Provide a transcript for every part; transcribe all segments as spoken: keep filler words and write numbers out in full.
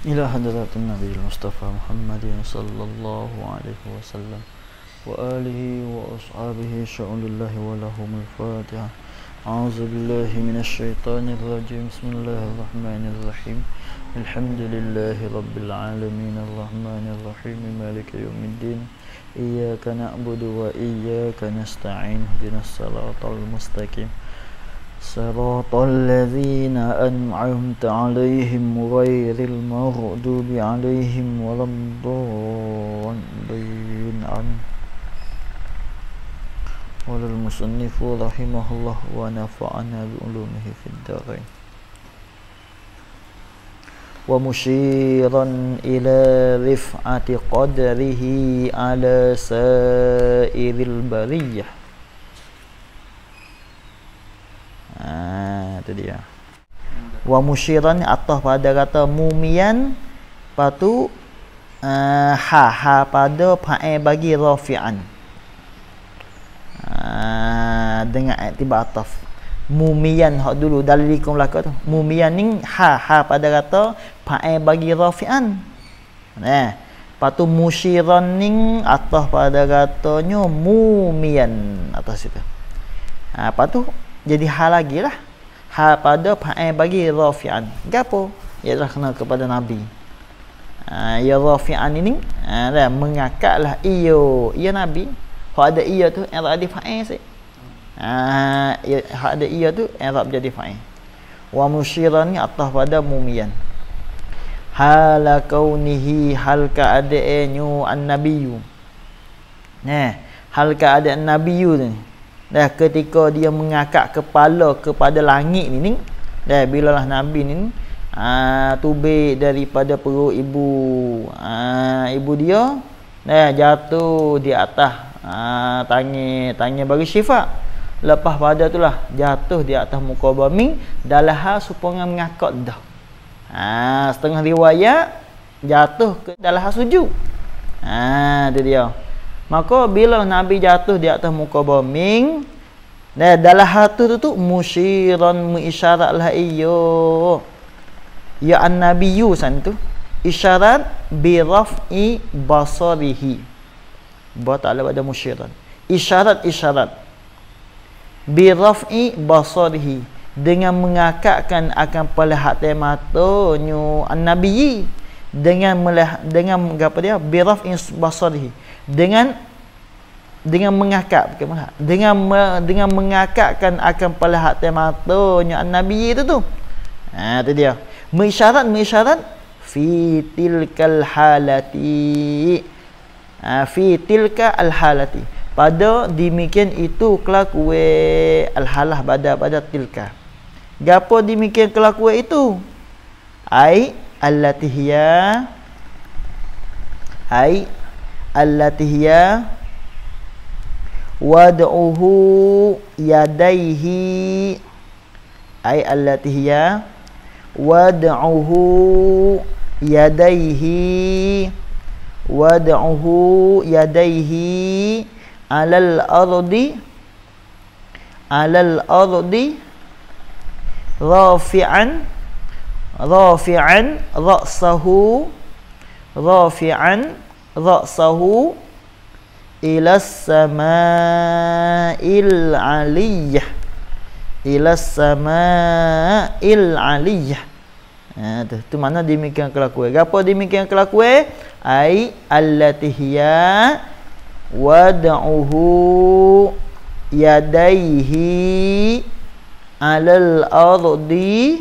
إلى حضرة النبي المصطفى محمد صلى الله عليه وسلم وآله وأصحابه شؤون الله ولهم الفاتحة. أعوذ بالله من الشيطان الرجيم. بسم الله الرحمن الرحيم. الحمد لله رب العالمين الرحمن الرحيم مالك يوم الدين. إياك نعبد وإياك نستعين. اهدنا الصراط المستقيم صراط الذين أنعمت عليهم غير المغضوب عليهم ولا الضالين. آمين. قال المصنف رحمه الله ونفعنا بعلومه في الدارين. ومشيرا إلى رفعة قدره على سائر البرية. Ah, itu dia. Wa musyiran atah pada kata mumian, patu uh, ha ha pada fa'il bagi rafi'an. Uh, dengan iktibar ataf. Mumian hak dulu dalilikum belaka tu. Mumian ni ha ha pada kata fa'il bagi rafi'an. Nah, patu musyiran ni atah pada katanya mumian atas situ. Ah, uh, patu jadi hal lagi lah. Hal pada fa'il bagi rafi'an. Gapo? Ialah kena kepada Nabi. Ha, ya rafi'an ini ha, dah mengakaklah iyo. Ya Nabi. Hak ada iya tu i'rab jadi fa'il sih. Ha, ya, hak ada iya tu i'rab jadi fa'il. Wa musyiran ni atas pada mumian. Hala kaunihi hal keadaannya an-nabiyyu. Nah, hal keadaan nabiyyu ni. Dah ketika dia mengakak kepala kepada langit ni, ni dah bilalah Nabi ni aa, tubik daripada perut ibu aa, ibu dia dah jatuh di atas aa, tangan tangan bagi syifa. Lepas pada itulah jatuh di atas muka bumi dalam hal supaya mengakak dah. Ha, setengah riwayat jatuh ke dalam hal sujud. Ha, tu dia. Maka bila Nabi jatuh di atas muka bumi, nah dalam hati tu tu musyiran mengisyaratlah iyo. Ya an-nabiyyu san tu isyarat bi raf'i basarihi. Ba ta'ala pada musyiran. Isyarat isyarat bi raf'i basarihi dengan mengakakkan akan pelihatan matanya an-nabiyyi dengan melih, dengan apa dia bi raf'i basarihi dengan dengan mengakak bagaimana dengan me, dengan mengakakkan akan pelihatan matanya an-nabi itu tu. Ha, tu dia mengisyarat mengisyarat fi tilkal halati. Ha, fi tilka al halati pada demikian itu kelakuan al halah pada pada tilka. Gapo demikian kelakuan itu? Ai allati hiya ai allati hiya wad'uhu yadaihi ay allati hiya wad'uhu yadaihi wad'uhu yadaihi alal ardi alal ardi rafi'an rafi'an ra'sahu rafi'an ra'sahu ila sama'il aliyah ila sama'il aliyah. Ha, tu, tu mana demikian kelakuan. Gapo demikian kelakuan? Ai allati hiya wad'uhu yadaihi alal ardi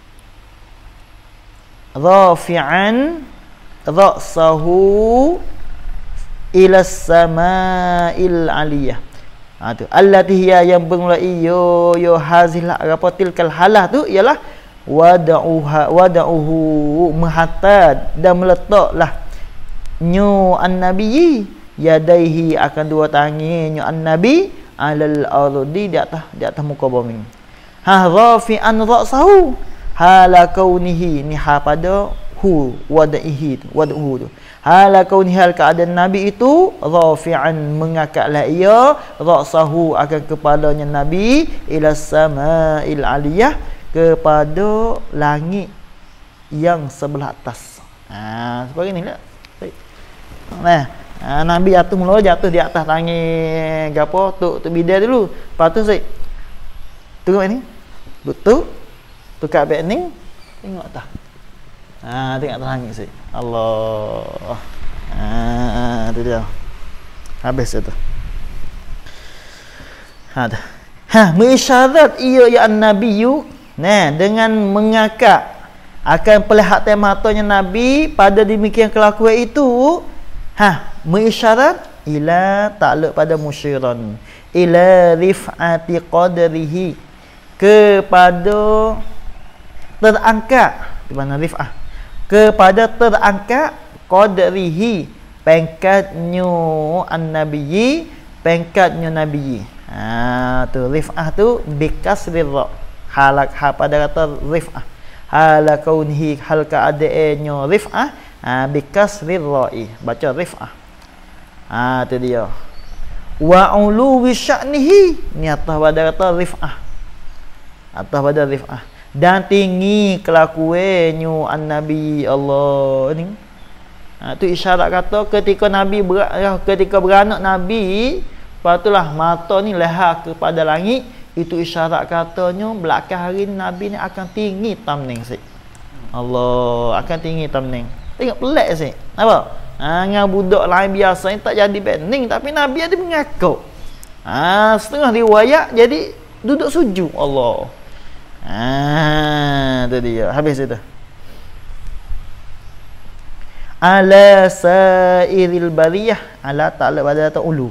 rafi'an ra'sahu ila sama'il aliyah. Ha tu allati hiya yang bermulai yo yo hazil apa tilkal halah tu ialah wada'uha wada'uhu mahatad dan meletaklah nyu an-nabi yadaihi akan dua tangan nyu an-nabi alal ardi di atas di atas muka bumi. Ha rafi'an ra'sahu hala kaunihi ni ha pada hu wada'ihi wad'uhu tu. Hala kauni hal keadaan Nabi itu rafi'an mengakaklah ia ra'sahu akan kepalanya Nabi ila sama'il aliyah kepada langit yang sebelah atas. Ha, seperti ni lah. Nah, ha, Nabi jatuh mula jatuh di atas tangi gapo tuk tuk bidai dulu. Lepas tu saya tengok ni. Betul. Tukar beg ni. Tengok tak. Ha, tengok atas langit saya. Allah. Ha, tu dia. Habis itu. Ha dah. Ha, mengisyarat ia ya an-nabiyyu, nah, dengan mengakak akan pelihatan matanya Nabi pada demikian kelakuan itu, ha, mengisyarat ila takluk pada musyiran, ila rif'ati qadrihi, kepada terangkat, di mana rif'ah, kepada terangkat qadrihi, pangkatnya an-nabiyyi, pangkatnya nabi. Ha, tu rif'ah tu bikasri ra, halak ha pada kata rif'ah, hala kaunhi, hal keadaannya rif'ah, ha, bikasri ra'i, baca rif'ah. Ha, tu dia. Wa uluwi sya'nihi, ni atas pada kata rif'ah, atas pada rif'ah, dan tinggi kelakuannya an-nabi Allah ni. Ha, tu isyarat kata ketika Nabi ber, ketika beranak Nabi, lepas mata ni leha kepada langit, itu isyarat katanya belakang hari ni Nabi ni akan tinggi tamning sik. Allah, akan tinggi tamning. Tengok pelik sik. Nampak? Ha, dengan budak lain biasa ni tak jadi bening, tapi Nabi ada mengaku. Ha, setengah riwayat jadi duduk sujud. Allah. Ha, tu dia. Habis itu. Ala sairil bariyah, ala ta'ala pada atau ulu.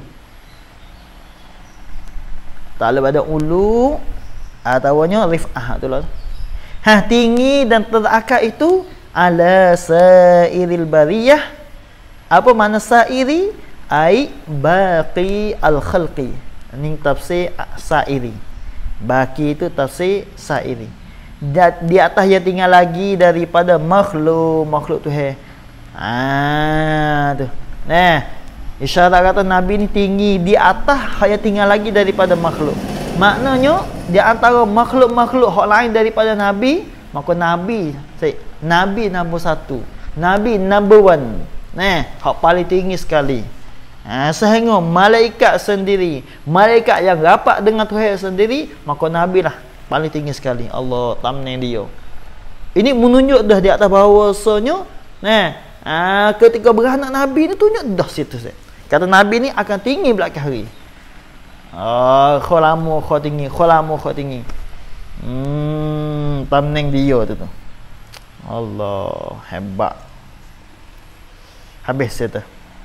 Ta'ala pada ulu ataunya rif'ah tu lah. Ha, tinggi dan terakak itu ala sairil bariyah. Apa makna sairi? Ai baqi al khalqi. Ini tafsir sairi. Baqi itu tafsir sairi. Di atas yang tinggal lagi daripada makhluk, makhluk tu hai. Ah, tu. Nah, isyarat kata Nabi ni tinggi di atas yang tinggal lagi daripada makhluk. Maknanya di antara makhluk-makhluk hak lain daripada Nabi, maka Nabi, say, Nabi nombor satu, Nabi number one. Nah, hak paling tinggi sekali. Ha, sehingga malaikat sendiri, malaikat yang rapat dengan Tuhan sendiri, maka Nabi lah paling tinggi sekali. Allah tamneng dia. Ini menunjuk dah di atas bahawasanya, nah, ah, ketika beranak Nabi ni tunjuk dah situ saya. Kata Nabi ni akan tinggi belakang hari. Ah, kau lama kau tinggi, kau lama kau tinggi. Hmm, tamneng dia tu tu. Allah, hebat. Habis situ.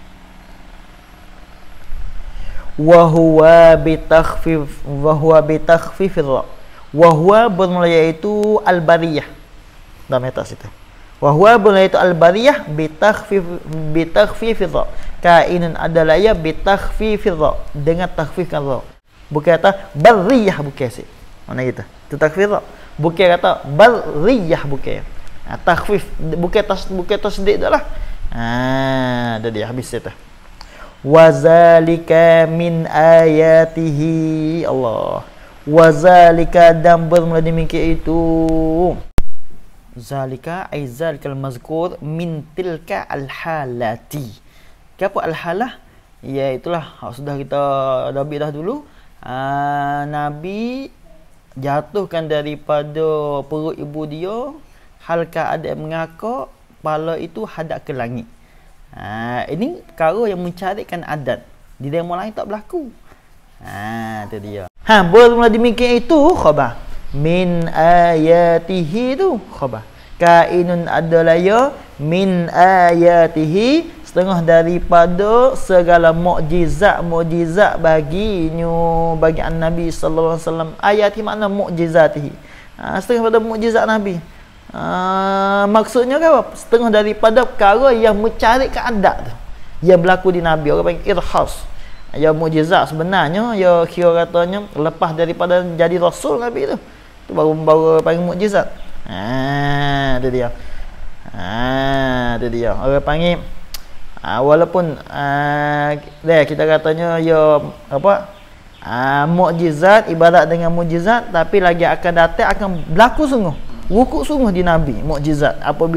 Wa huwa bi takhfif wa huwa bi takhfif ra. Wa huwa bermula iaitu al-bariyah. Dah meta situ. Wa huwa bermula iaitu al-bariyah bi takhfif bi takhfif ra. Kainun adalah ya bi takhfif ra, dengan takhfifkan ra. Bukan kata bariyah, bukan sih. Mana kita? Tu takhfif ra. Bukan kata bariyah, bukan. Ha, takhfif bukan tas bukan tasdid dah lah. Ah, dah dia habis itu. Wazalika min ayatihi Allah. Wazalika dan bermula demikian itu. Zalika ay zalikal mazkur min tilka al-halati. Apa al-halah? Ya itulah sudah kita dah dah dulu. Aa, Nabi jatuhkan daripada perut ibu dia, hal keadaan mengakak, kepala itu hadap ke langit. Ha, ini perkara yang mencarikan adat. Di demo lain tak berlaku. Ha, tu dia. Ha, bermula demikian itu khabar. Min ayatihi tu khabar. Kainun adalah ya min ayatihi, setengah daripada segala mukjizat-mukjizat baginya, bagi Nabi sallallahu alaihi wasallam. Ayati makna mukjizatihi. Ha, setengah pada mukjizat Nabi. Uh, maksudnya kan apa? Setengah daripada perkara yang mencari keadaan tu yang berlaku di Nabi, orang panggil irhas. Ya mukjizat sebenarnya, ya kira katanya lepas daripada jadi rasul Nabi tu, tu baru baru panggil mukjizat. Ha, tu dia. Ha, tu dia. Orang panggil uh, walaupun uh, deh kita katanya ya apa? Uh, mukjizat ibarat dengan mukjizat, tapi lagi akan datang akan berlaku sungguh. Wukuk sungguh di Nabi, mukjizat. Apabila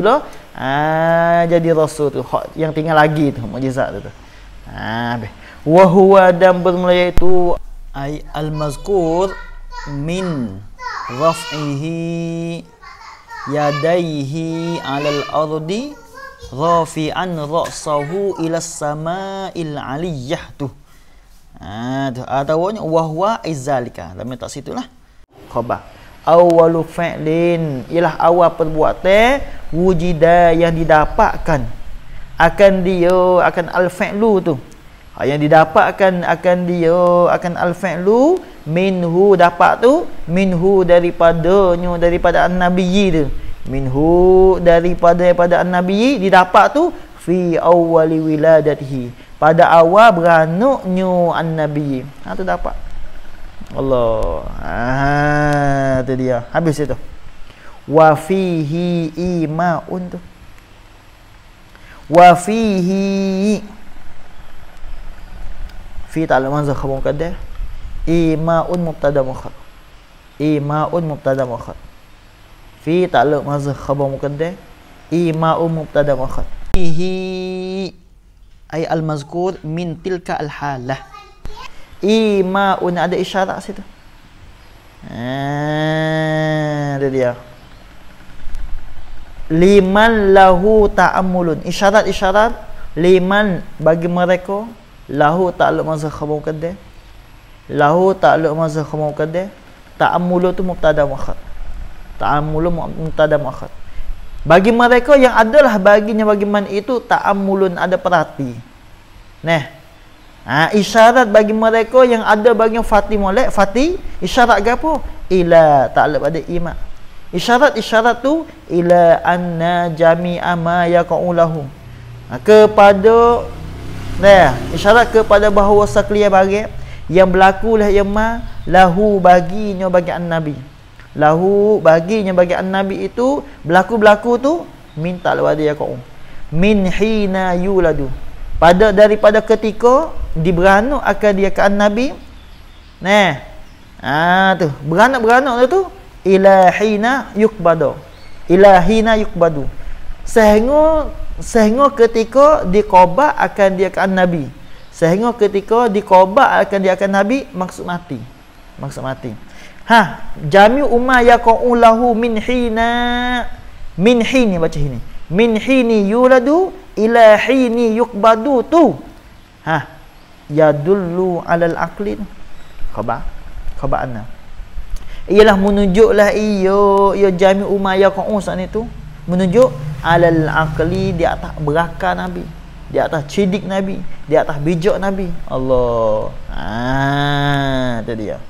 Ah, jadi rasul tu yang tinggal lagi tu mukjizat tu. Ah, habis. Wa huwa dan bermula itu ai al-mazkur min raf'ihi yadaihi 'alal ardi rafi'an ra'sahu ila sama'il 'aliyyah tu. Ah, tu atau wa huwa izalika. Dalam tak situlah. Khabar. Awwalu fi'lin ialah awal perbuatan wujida yang didapatkan akan dia akan al-fi'lu tu. Ha, yang didapatkan akan dia akan al-fi'lu minhu dapat tu minhu daripadanya daripada an-nabiyyi tu. Minhu daripada daripada an-nabiyyi didapat tu fi awwali wiladatihi pada awal beranaknya an-nabiyyi. Ha tu dapat. Allah. Ah, tu dia. Habis itu. Wa fihi imaun tu. Wa fihi fi ta'ala manzah khabar muqaddar. Imaun mubtada muakhar. Imaun mubtada muakhar. Fi ta'ala manzah khabar muqaddar. Imaun mubtada muakhar. Fihi ay al-mazkur min tilka al-halah. Imaun ada isyarat situ. Ah, ada dia. Liman lahu ta'ammulun. Isyarat-isyarat liman bagi mereka lahu ta'alluq mazhar khabar muqaddar. Lahu ta'alluq mazhar khabar muqaddar. Ta'ammulu tu mubtada muakhar. Ta'ammulu mubtada muakhar. Bagi mereka yang adalah baginya bagi man itu ta'ammulun ada perhati. Nah. Ha, isyarat bagi mereka yang ada bagi fati molek fati isyarat gapo ila ta'alluq pada iman isyarat-isyarat tu ila anna jami'a ma yaqaulahu ha, kepada nah isyarat kepada bahawa sekalian barang yang berlaku lah yang ma lahu baginya bagi an-nabi lahu baginya bagi an-nabi itu berlaku-berlaku tu min ta'alluq pada yaqau min hina yuladu pada daripada ketika diberanak akan dia ke Nabi. Nah. Ah tu, beranak-beranak tu ilahina yukbadu. Ilahina yukbadu. Sehingga sehingga ketika diqobat akan dia ke Nabi. Sehingga ketika diqobat akan dia ke Nabi maksud mati. Maksud mati. Ha, jami umma yaqau lahu min hina min hini baca ini. Min hini yuladu ila hini yukbadu tu. Ha, yadullu alal aqli. Khabar. Khabar anna. Ialah menunjuklah iyo ya jami umayyah qaum saat itu menunjuk alal aqli di atas berakal Nabi, di atas cidik Nabi, di atas bijak Nabi. Allah. Ah, itu dia.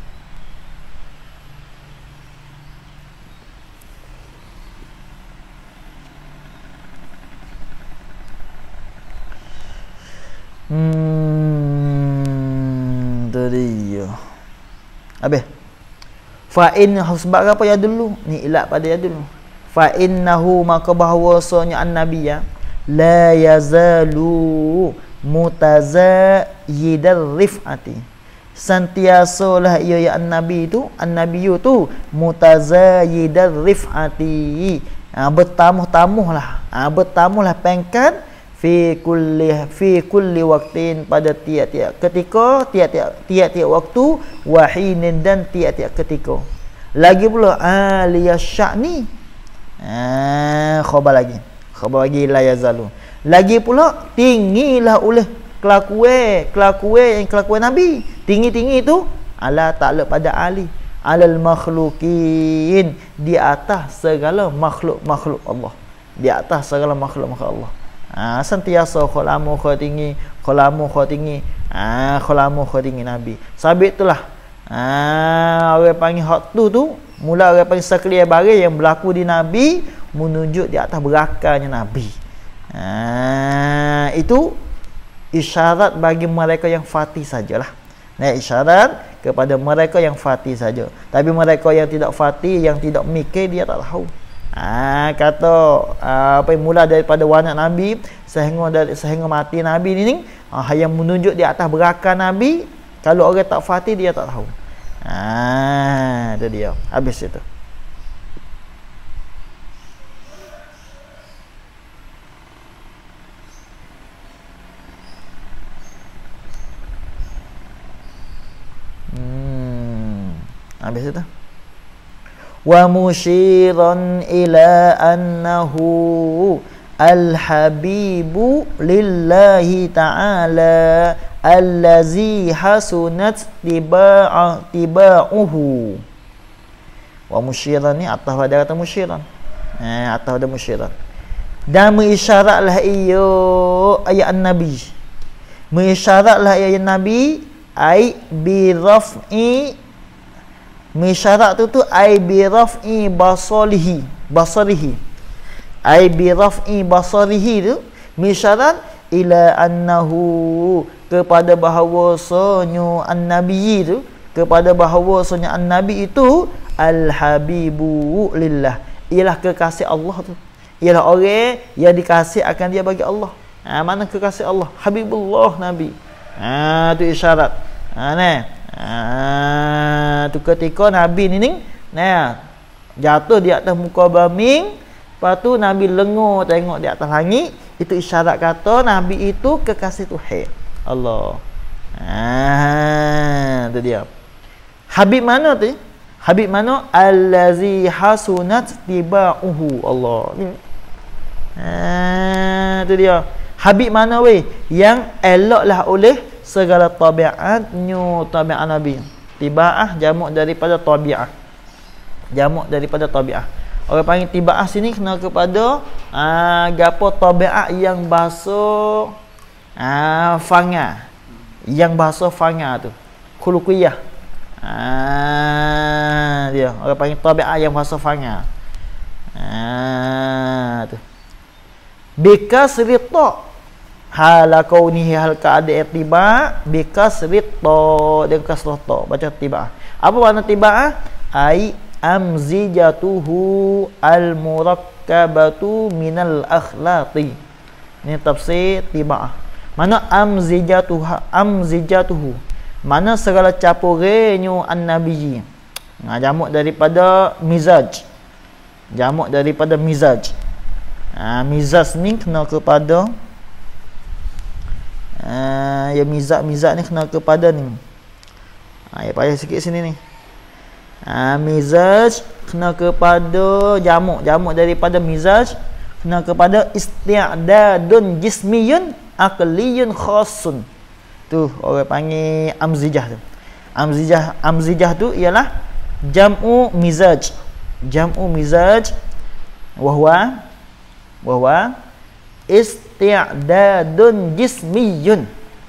Hmm, tadi ya. Habis. Fa in sebab apa ya dulu? Ni ilat pada ya dulu. Fa innahu maka bahawasanya an-nabiyya la yazalu mutazayyidar rif'ati. Sentiasalah ia ya an-nabi tu, an-nabiyyu tu mutazayyidar rif'ati. Ha, bertamuh-tamuhlah. Ha, bertamuhlah pangkat fi kulli fi kulli waqtin pada tiap-tiap ketika tiap-tiap tiap-tiap waktu wahinin dan tiap-tiap ketika lagi pula aliyas sya'ni ah khabar lagi khabar lagi la yazalu lagi pula tinggilah oleh kelakuan kelakuan yang kelakuan nabi tinggi-tinggi itu ala ta'ala pada ali alal makhluqin di atas segala makhluk-makhluk Allah di atas segala makhluk-makhluk Allah. Ah, sentiasa khalamu kha tinggi, khalamu kha tinggi. Ah, khalamu kha tinggi Nabi. Sabit itulah. Ah, orang panggil hak tu tu, mula orang panggil sekalian barang yang berlaku di Nabi menunjuk di atas berakalnya Nabi. Ah, itu isyarat bagi mereka yang fati sajalah. Nah, isyarat kepada mereka yang fati saja. Tapi mereka yang tidak fati, yang tidak mikir dia tak tahu. Ah, kata ah, apa yang mula daripada wanak Nabi sehingga dari, sehingga mati Nabi ni ah, yang menunjuk di atas berakal Nabi, kalau orang tak fati dia tak tahu. Ah, itu dia. Habis itu. Habis itu. Wa musyiran ila annahu al-habibu lillahi ta'ala allazi hasunat tiba'ah tiba'uhu. Wa musyiran ni atas pada kata musyiran. Eh, atas pada musyiran. Dan mengisyaratlah ia ayat Nabi. Mengisyaratlah ayat Nabi ai bi raf'i. Mengisyarat tu tu ai bi raf'i basalihi, basarihi. Ai bi raf'i basarihi tu mengisyarat ila annahu kepada bahawasanya an-nabi itu, kepada bahawasanya an-nabi itu al-habibu lillah, ialah kekasih Allah tu, ialah orang yang dikasih akan dia bagi Allah. Ha, mana kekasih Allah? Habibullah Nabi. Ha, tu isyarat. Ha, nah. Ha, tu ketika Nabi ni ni nah jatuh di atas muka bumi, lepas tu Nabi lengur tengok di atas langit, itu isyarat kata Nabi itu kekasih Tuhan Allah. Ah, tu dia. Habib mana tu? Habib mana? Allazi hasunat tiba'uhu Allah. Ah, tu dia. Habib mana weh? Yang eloklah oleh segala tabiatnya tabiat Nabi. Tiba'ah jamak daripada tabiat. Jamak daripada tabiat. Orang panggil tiba'ah sini kena kepada ah gapo tabiat yang bahasa ah fanga. Yang bahasa fanga tu. Khuluqiyah. Ah dia orang panggil tabiat yang bahasa fanga. Ah tu. Bikasri ta. Hala kaunihi hal keadaan tiba bikasri ta dengan kasrah ta. Baca tiba'ah. Apa makna tiba'ah? Ai amzijatuhu al-murakkabatu minal akhlaqi. Ini tafsir tiba'ah. Mana amzijatuha, amzijatuhu. Mana segala campurannya an-nabiyyi. Nah, jamak daripada mizaj. Jamak daripada mizaj. Ha, mizaj ni kena kepada ha, ya mizaj, mizaj ni kena kepada ni. Ha, ya payah sikit sini ni. Ha, mizaj kena kepada jamak, jamak daripada mizaj kena kepada isti'dadun jismiyun aqliyun khassun. Tu orang panggil amzijah tu. Amzijah, amzijah tu ialah jam'u mizaj. Jam'u mizaj wahwa wahwa isti'dadun jismiyun.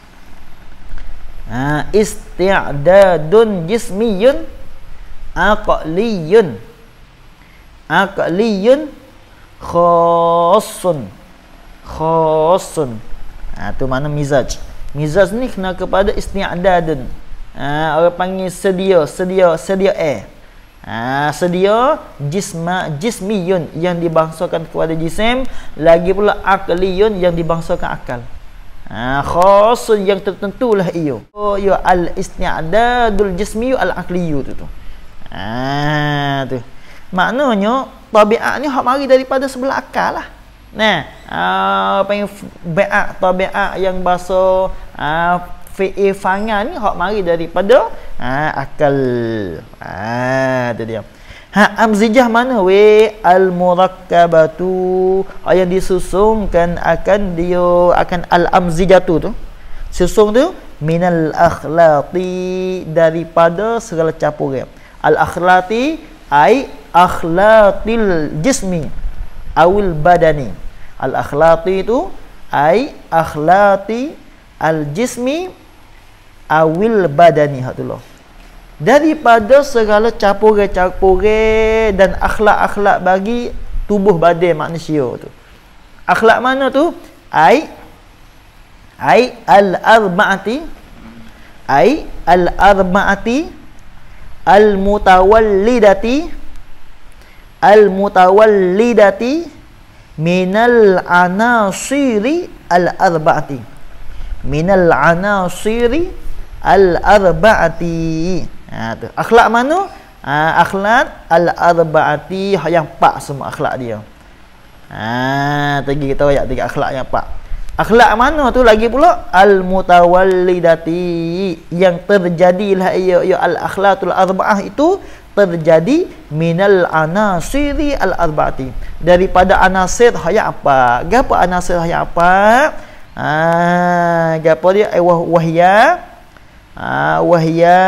Ha, isti'dadun jismiyun aqliyun aqliyun khassun khassun. Ha, tu mana mizaj. Mizaj ni kena kepada isti'dadun. Ha, orang panggil sedia, sedia, sedia air. Ha, sedia jisma, jismiyun yang dibangsakan kepada jisim, lagi pula aqliyun yang dibangsakan akal. Ha, khassun yang tertentulah iyo. Oh, ya al-isti'dadul jismiyu al-aqliyu tu tu. Ah tu. Maknanya tabiat ni hak mari daripada sebelah akal lah. Nah, ah panggil bai'at tabiat yang bahasa ah fi'il fanga ni hak mari daripada ah akal. Ah tu dia. Ha, amzijah mana we al-murakkabatu yang disusunkan akan dia akan al-amzijatu tu. Susung tu minal akhlaqi daripada segala campuran. Al-akhlati ai akhlatil jismi awil badani. Al-akhlati itu ai akhlati al-jismi awil badani. Hatullah. Daripada segala campuran-campuran dan akhlak-akhlak bagi tubuh badan manusia tu. Akhlak mana tu? Ai ai al-arba'ati ai al-arba'ati al-mutawallidati al-mutawallidati minal anasiri al-arba'ati minal anasiri al-arba'ati. Ha tu. Akhlak mana? Ha, akhlak al-arba'ati yang empat semua akhlak dia. Ha, tadi kita ayat tiga akhlak yang empat. Akhlak mana tu lagi pula? Al-mutawallidati, yang terjadilah ia, ia al-akhlaqul arba'ah itu terjadi minal anasiri al-arba'ati, daripada anasir haya apa? Gapo anasir haya apa? Ah, gapo dia? Eh, wah, wahya ah, wahya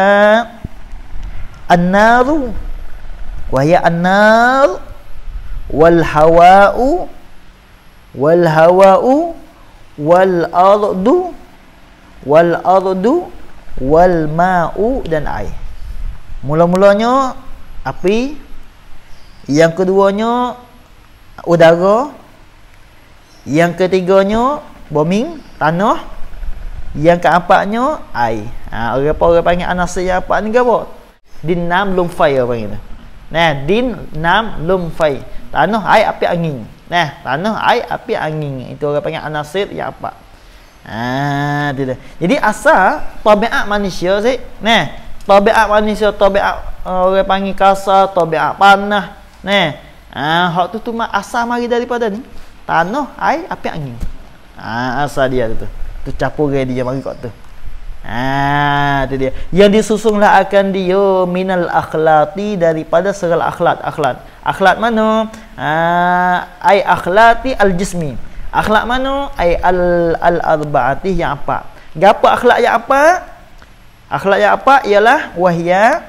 an-naru, wahya an-nar wal hawa'u wal hawa'u wal ardu wal ardu wal ma'u, dan air. Mula-mulanya api, yang keduanya udara, yang ketiganya bumi, tanah, yang keempatnya air. Ha, orang apa orang panggil anasir yang apa ni gapo? Din nam lum fai orang panggil tu. Nah, din nam lum fai. Tanah, air, api, angin. Nah, tanah, air, api, angin. Itu orang panggil anasir yang apa? Ha, tu dah. Jadi asal tabiat manusia sih. Nah, tabiat manusia, tabiat uh, orang panggil kasar, tabiat panah. Nah, ah, hak tu tu asal mari daripada ni. Tanah, air, api, angin. Ah, asal dia tu. Tu campur dia mari kat tu. Ah, tu dia. Yang disusunglah akan dia minal akhlati, daripada segala akhlak. Akhlak. Akhlak mana? Ah, ai akhlati al-jismi. Akhlak mana? Ai al al-arba'ati yang apa? Gapo akhlak yang apa? Akhlak yang apa ialah wahya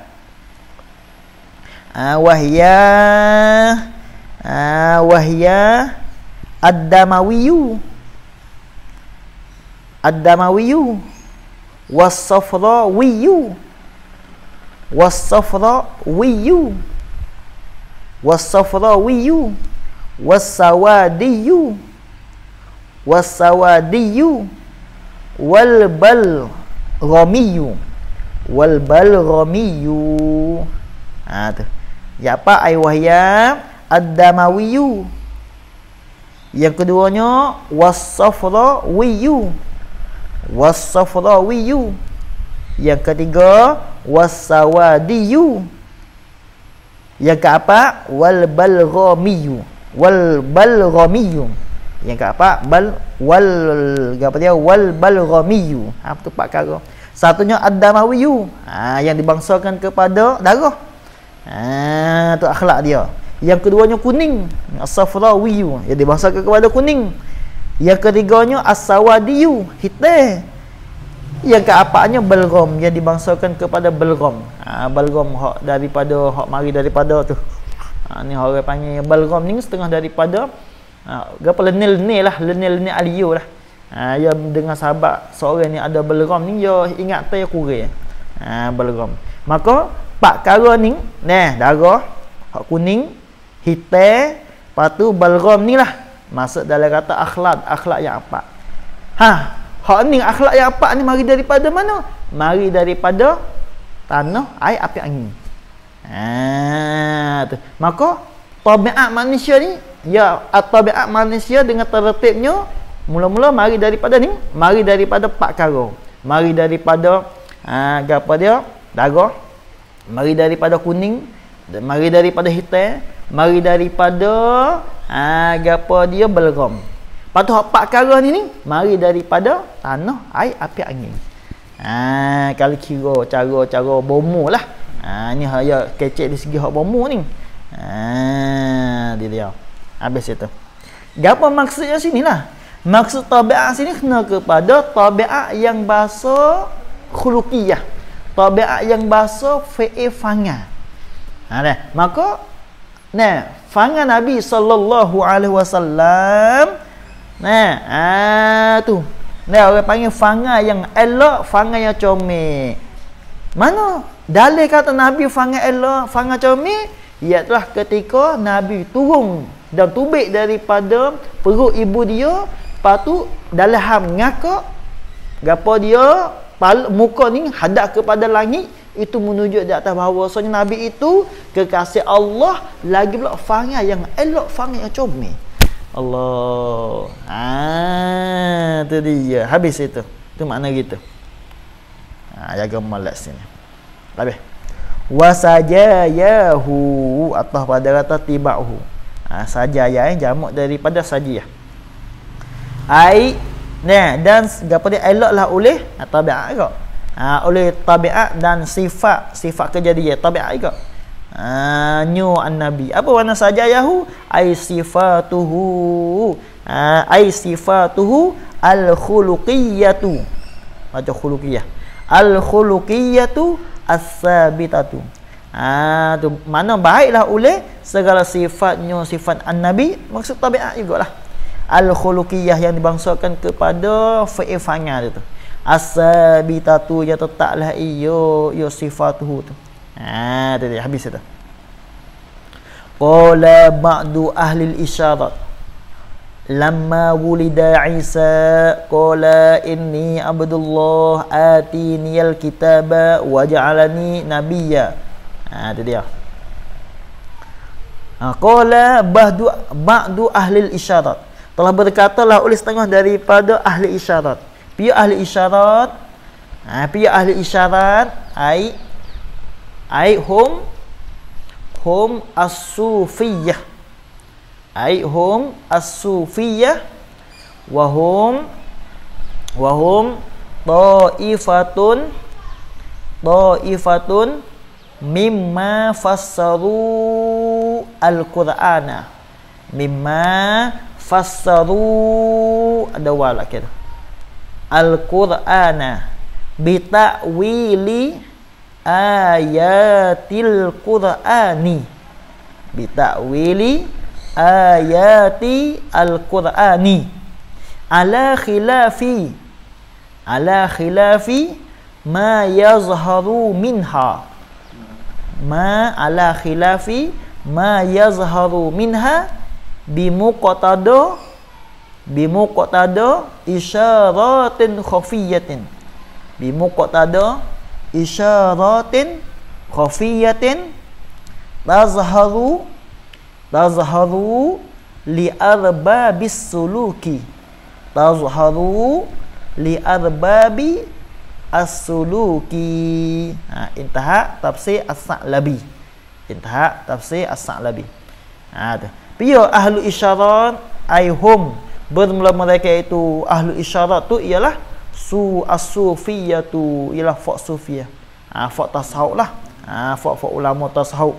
ah, wahya ah, wahya ad-damawiyu ad-damawiyu was-safrawiyu was-safrawiyu was-safrawiyu was-sawadiyu was-sawadiyu wal-balghamiyu wal-balghamiyu. Ha tu. Ya apa? Ai wahya ad-damawiyu. Yang keduanya was-safrawiyu. Was-safrawiyu. Yang ketiga was-sawadiyu. Yang keempat wal-balghamiyu. Wal-balghamiyu. Yang keempat bal wal apa dia? Wal-balghamiyu. Ha tu empat perkara. Satunya ad-damawiyu. Ha, yang dibangsakan kepada darah. Ha, tu akhlak dia. Yang keduanya kuning, as-safrawiyu, yang dibangsakan kepada kuning. Yang ketiganya as-sawadiyu, hitam. Yang keempatnya balgham, yang dibangsakan kepada balgham. Ha, balgham hak daripada hak mari daripada tu. Ha, ni orang panggil balgham ni setengah daripada ha, apa lenil-lenil lah, lenil-lenil aliyu lah. Ha, ya dengan sahabat seorang ni ada balgham ni, ya ingat tu ya kurang. Ha, balgham. Maka empat perkara ni, nah, darah, hak kuning, hitam, lepas tu balgham ni lah masuk dalam kata akhlak, akhlak yang apa. Ha, hak ni akhlak yang apa ni mari daripada mana? Mari daripada tanah, air, api, angin. Ha, tu. Maka tabiat manusia ni, ya tabiat manusia dengan tertibnya mula-mula mari daripada ni, mari daripada empat perkara. Mari daripada ah ha, apa dia? Darah. Mari daripada kuning, mari daripada hitam, mari daripada ah ha, apa dia? Balgham. Lepas tu empat perkara ni ni mari daripada tanah, air, api, angin. Ah ha, kalau kira cara-cara bomo lah. Ah ha, ni hanya kecek di segi hak bomo ni. Ah ha, dia dia. Habis itu. Gapo maksudnya sinilah? Maksud tabiat sini kena kepada tabiat yang bahasa khuluqiyah, tabiat yang bahasa fi'il fanga. Ha dah. Maka nah, fanga Nabi sallallahu alaihi wasallam. Nah, ah tu. Nah, orang panggil fanga yang elok, fanga yang comel. Mana dalil kata Nabi fanga elok, fanga comel? Iaitu ketika Nabi turun dan tubik daripada perut ibu dia. Lepas tu dalam ham ngakak gapo dia pal, muka ni hadap kepada langit, itu menunjuk di atas bahawasanya Nabi itu kekasih Allah, lagi pula fanga yang elok, fanga yang comel. Allah. Ah, tu dia. Habis itu. Tu makna gitu. Ah, jaga malas sini. Habis. Wasajayahu, atau pada kata tibahu. Ah, sajaya eh jamak daripada sajiyah. Ai Nah, dan gapo dia eloklah oleh ha, tabiat juga. Ha, oleh tabiat dan sifat sifat kejadian tabiat juga. Ha, nyu an-nabi. Apa makna saja yahu? Ai sifatuhu. Ha, ai sifatuhu al-khuluqiyatu. Baca khuluqiyah. Al-khuluqiyatu as-sabitatu. Ah, tu mana baiklah oleh segala sifatnya sifat an-nabi, maksud tabiat jugalah. Al-khuluqiyah yang dibangsakan kepada fi'il tu. As-sabitatu ya tetaplah iyo yo sifatuhu tu. Ah, tadi habis itu. Qala ba'du ahli al-isyarat lamma wulida Isa qala inni abdullah atiniyal kitaba waj'alani nabiyya. Ha, itu dia. Ha, qala ba'du ba'du ahli al-isyarat. Telah berkatalah oleh setengah daripada ahli isyarat. Pihak ahli isyarat, ha, pihak ahli isyarat ai ai hum hum as-sufiyah. Ai hum as-sufiyah wa hum wa hum ta'ifatun ta'ifatun mimma fassaru al-Qur'ana. Mimma fassaru ada wala kira. Al-Qur'ana bi ta'wili ayatil Qur'ani. Bi ta'wili ayati al-Qur'ani ala khilafi ala khilafi ma yazharu minha. Ma ala khilafi ma yazharu minha bimuqtada bimuqtada isyaratin khafiyatin. Bimuqtada isyaratin khafiyatin tazharu tazharu li arbabis suluki. Tazharu li arbabi as-suluki. Ha, intaha tafsir as-Sa'labi. Intaha tafsir as-Sa'labi. Ha, tu. Pia ahlu isyarat aihum, bermula mereka itu ahlu isyarat tu ialah su as-sufiyatu, ialah fa sufiyah. Ha, fa tasawuf lah. Ha, fa fa ulama tasawuf.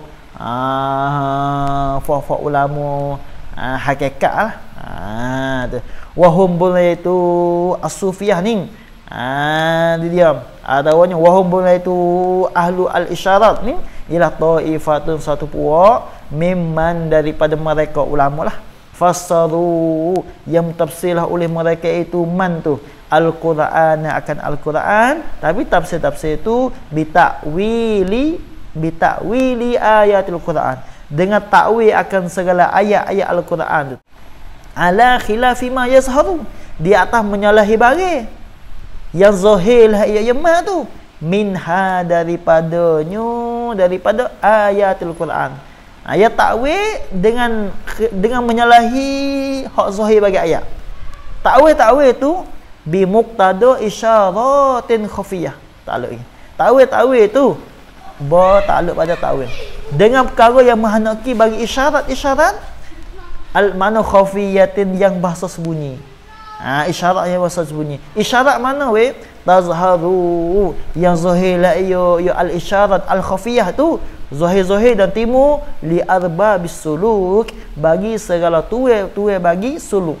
Ah, fa fa ulama ah, hakikat lah. Ah, tu. Wahum boleh itu as-sufiyah ni. Ah, dia diam. Adawanya wahum boleh itu ahlu al-isyarat ni ialah taifatun satu puak mimman daripada mereka ulama lah. Fassaru yang tafsirlah oleh mereka itu man tu al-Quran akan al-Quran, tapi tafsir-tafsir itu bitakwili bitakwili ayatul Quran, dengan takwil akan segala ayat-ayat al-Quran tu. Ala khilafi ma yazharu, di atas menyalahi bagi yang zahir lah ayat yang ma tu minha daripadanya daripada ayatul Quran. Ayat takwil dengan dengan menyalahi hak zahir bagi ayat. Takwil-takwil tu bi muqtada isyaratin khafiyah. Takluk ni. Takwil-takwil tu bertakluk pada takwil dengan perkara yang menghendaki bagi isyarat-isyarat al mana khafiyatin yang bahasa sembunyi. Ha, isyarat yang bahasa sembunyi. Isyarat mana we? Tazharu yang zahir la yo yo al isyarat al khafiyah tu zahir-zahir dan timu li arbabis suluk, bagi segala tuwe-tuwe bagi suluk.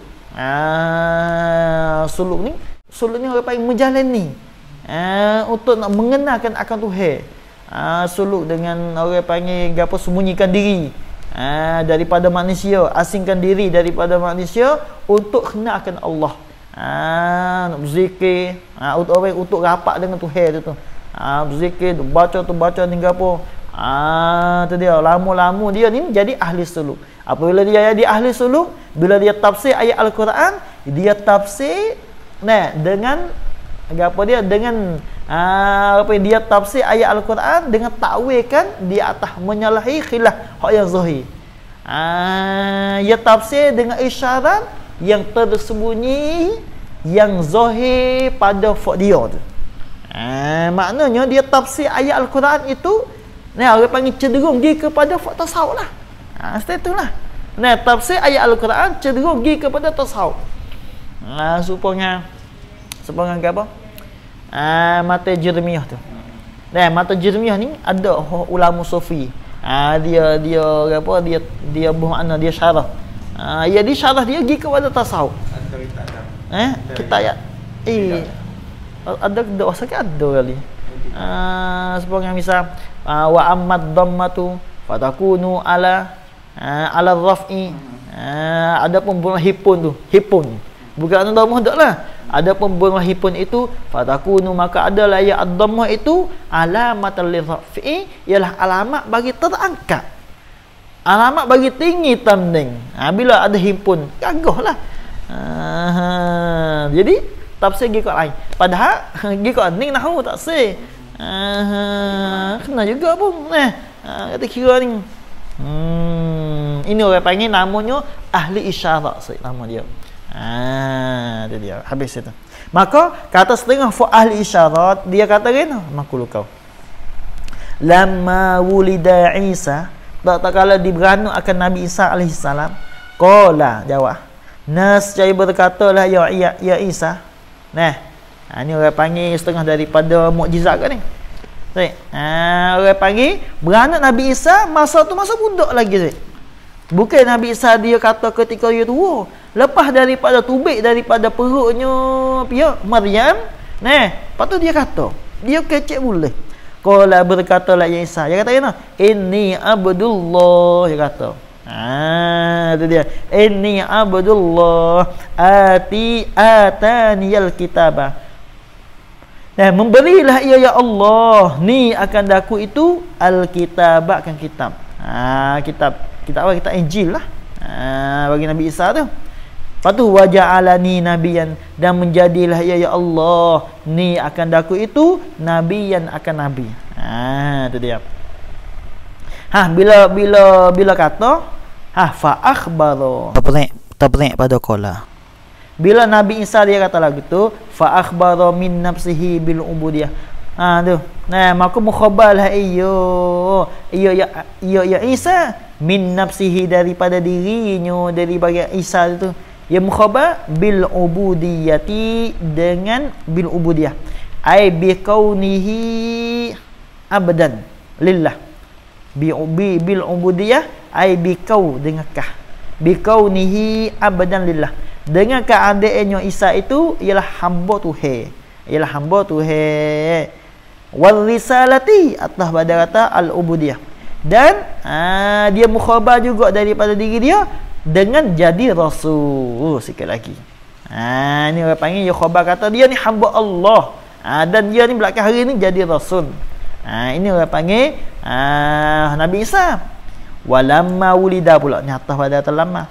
Ah, suluk ni suluk ni orang panggil menjalani. Ah, untuk nak mengenalkan akan Tuhan. Ah, suluk dengan orang panggil gapo sembunyikan diri. Ah, daripada manusia, asingkan diri daripada manusia untuk kenalkan Allah. Ah, nak berzikir, ah, untuk orang untuk rapat dengan Tuhan tu tu. Ah, berzikir, baca tu baca ni gapo. Ah, tu dia lama-lama dia ni jadi ahli suluk. Apabila dia jadi ahli suluk, bila dia tafsir ayat al-Quran, dia tafsir nah dengan apa dia dengan ah, apa dia tafsir ayat al-Quran dengan takwil kan di atas menyalahi khilaf hak yang zahir. Ah, dia tafsir dengan isyarat yang tersembunyi yang zahir pada hak dia tu. Ah, maknanya dia tafsir ayat al-Quran itu nah orang panggil cenderung pergi kepada hak tasawuf lah. Ha, seperti itulah. Nah, tafsir ayat al-Quran cenderung pergi kepada tasawuf. Ah, supaya sepanjang ke apa? Ah, mata Jeremiah tu. Nah, mata Jeremiah ni ada ulama sufi. Ah, dia dia apa? Dia dia bermakna dia syarah. Ah, ya dia syarah dia pergi kepada tasawuf. Eh, kita ya. Eh, ada dosa ke ada kali. Ah, sepanjang misal ah, wa amad dhammatu fatakunu ala ah, ala raf'i. Ah, ada pun bunga hipun tu, hipun. Bukan dhammah dak lah. Ada pun bunga hipun itu fatakunu maka adalah ya ad-dhammah itu alamatal liraf'i ialah alamat bagi terangkat. Alamat bagi tinggi tamding. Ha, bila ada hipun, gagahlah. Ah, jadi tafsir gi kat lain. Padahal gi kat ni nahwu tak seh. Ah, kena juga pun. Nah, ha, kata kira ni. Hmm, ini orang panggil namanya ahli isyarat seh nama dia. Ah, itu dia. Habis itu. Maka kata setengah fu ahli isyarat dia kata gini, makul kau. Lamma wulida Isa, tak tak kala diberanak akan Nabi Isa alaihi salam, qala jawab. Nas cai berkatalah ya ya, ya Isa. Nah, ha, ni orang panggil setengah daripada mukjizat kan ni. Baik. Ha, orang panggil beranak Nabi Isa masa tu masa budak lagi Zek. Bukan Nabi Isa dia kata ketika dia tua. Lepas daripada tubik daripada perutnya pihak Maryam, nah, lepas tu dia kata, dia kecek boleh. Qala berkatalah ya Isa. Dia kata kena, inni abdullah, dia kata. Ah, itu dia. Inni abdullah ati ataniyal kitaba. Nah, memberilah ia ya Allah ni akan daku itu al-kitab akan kitab. Ah, kitab kitab apa? Kitab Injil lah. Ah, bagi Nabi Isa tu. Lepas tu waja'alani nabiyan dan menjadilah ia ya Allah ni akan daku itu nabiyan akan nabi. Ah, itu dia. Ha, bila bila bila kata ha fa akhbaro. Tabrik tabrik pada qala. Bila Nabi Isa dia kata lagu tu fa akhbaro min nafsihi bil ubudiyah. Ha tu. Nah, maka mukhabarlah iyo iyo ya iyo ya Isa min nafsihi daripada dirinya dari bagi Isa itu. Ya mukhabar bil ubudiyati dengan bil ubudiyah. Ai bi kaunihi abadan lillah. Bi bi bil ubudiyah ai bi kau dengan kah. Bi kaunihi abadan lillah. Dengan keadaannya Isa itu ialah hamba Tuhan. Ialah hamba Tuhan. Wal risalati atas pada kata al ubudiyah. Dan aa, dia mukhabar juga daripada diri dia dengan jadi rasul. Sikit lagi. Ha, ni orang panggil dia khabar kata dia ni hamba Allah. Ha, dan dia ni belakang hari ni jadi rasul. Ha, ini orang panggil ha, Nabi Isa. Walamma wulida pula. Ni atas pada terlama.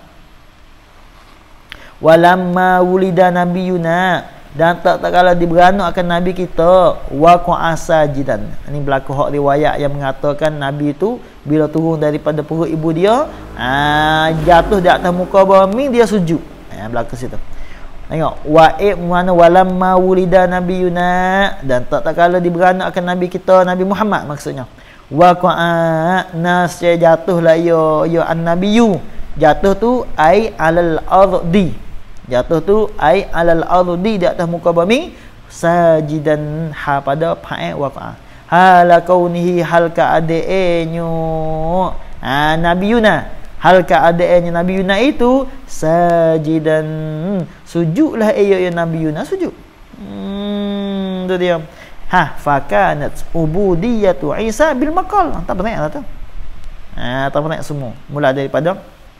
Walamma wulida nabiyuna. Dan tak tak kala diberanak akan Nabi kita waqa'a sajidan. Ini berlaku hak riwayat yang mengatakan Nabi itu bila turun daripada perut ibu dia, aa, jatuh di atas muka bumi dia sujud. Ha, berlaku situ. Tengok wa'ib mana walamma wulida nabiyuna dan tak tak kala diberanak akan Nabi kita Nabi Muhammad maksudnya. Waqa'a nas jatuhlah ya ya an-nabiyyu. Jatuh tu ai alal ardi. Jatuh tu ai alal ardi di atas muka bumi sajidan ha pada fa'il waqa. Hala kaunihi hal ka'adaenyo. Ha Nabi Yuna. Hal ka'adaenyo Nabi Yuna itu sajidan. Sujudlah ia ya Nabi Yuna sujud. Hmm tu dia. Ha fakanat ubudiyatu Isa bil maqal. Tak benar lah tu. Ha tak benar semua. Mula daripada